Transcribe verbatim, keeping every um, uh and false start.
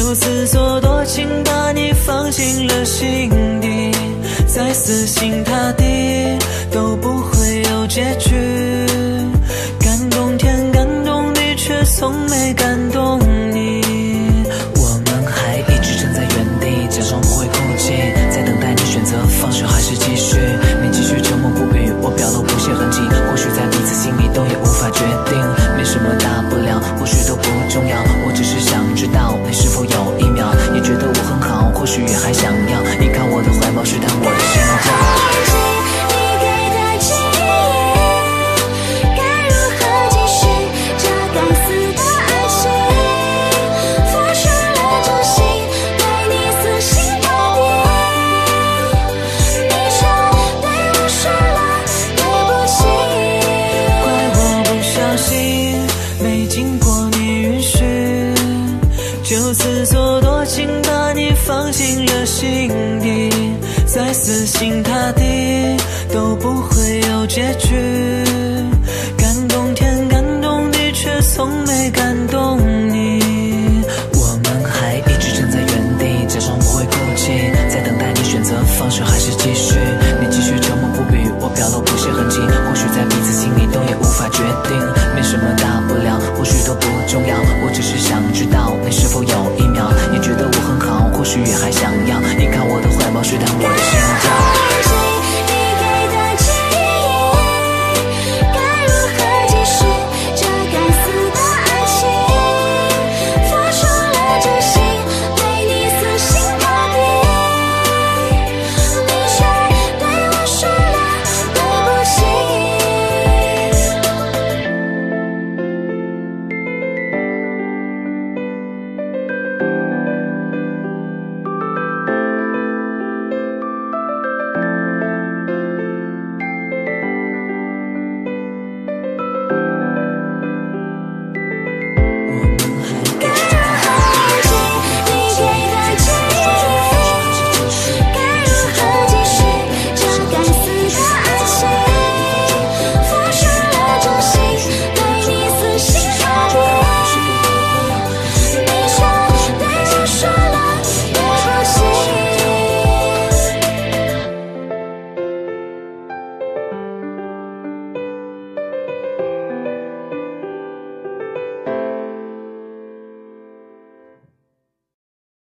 就此做多情，把你放进了心底，再死心塌地都不会有结局。感动天感动地，却从没感动你。我们还一直站在原地，假装不会哭泣，在等待你选择放手还是继续。你继续沉默不语，我表露不屑痕迹，或许在彼此心里都也无法决定。没什么大不了，或许都不重要，我只是想知道你是否有一秒也觉得我很好，或许也还想要依靠我的怀抱试探我的心跳。就此做多情，把你放进了心底，再死心塌地都不会有结局。